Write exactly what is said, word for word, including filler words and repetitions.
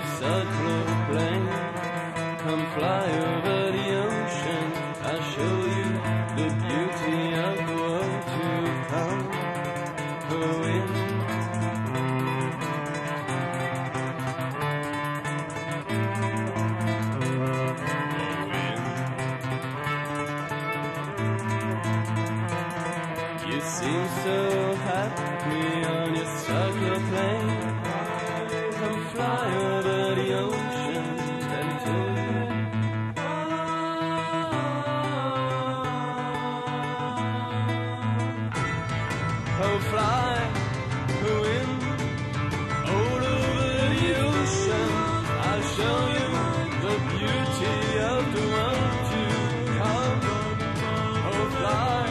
your circular plane. Come fly over the ocean, I'll show you the beauty of the world to come. Go in. You seem so happy on your circular plane. Come fly over the ocean, let me tell you. Oh, fly, oh, in, all over the ocean. I'll show you the beauty of the world to come. Oh, fly.